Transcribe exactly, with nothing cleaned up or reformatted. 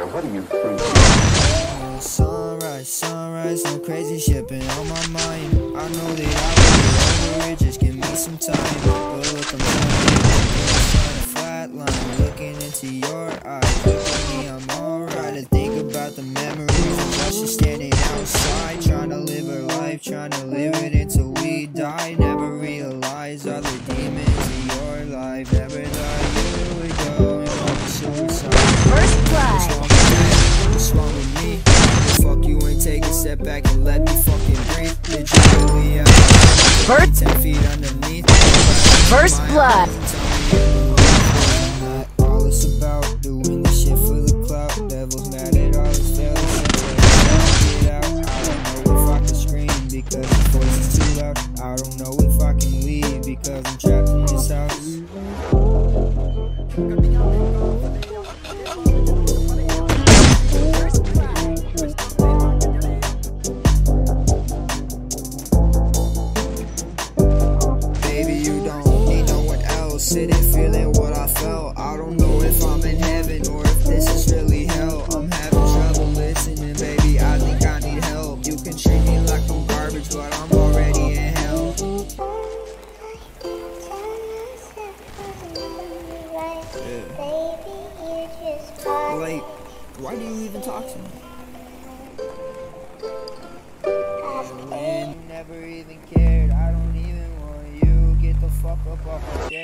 there. What do you think? Sunrise, sunrise, no crazy shit been on my mind. I know that I will be over it, just give me some time. But look, I'm trying to flatline, looking into your eyes. Look at me, I'm alright. I think about the memories of us just standing outside, trying to live our life, trying to live it until we die. Never realize all the demons in your life. Never thought you would go and walk a suicide. First blood. What's wrong with me? Fuck you ain't take a step back and let me fucking breathe. Did you really have First, ten feet underneath? First blood. All it's about doing this shit for the clout. Devil's mad at all his failures. Get out. I don't know if I can scream because the voice is too loud. I don't know if I can leave because I'm trapped in this house. Sitting feeling what I felt. I don't know if I'm in heaven or if this is really hell. I'm having trouble listening, baby, I think I need help. You can treat me like I'm garbage, but I'm already in hell. Yeah. Like, why do you even talk to me? And you never even cared. I don't even want you. Get the fuck up off my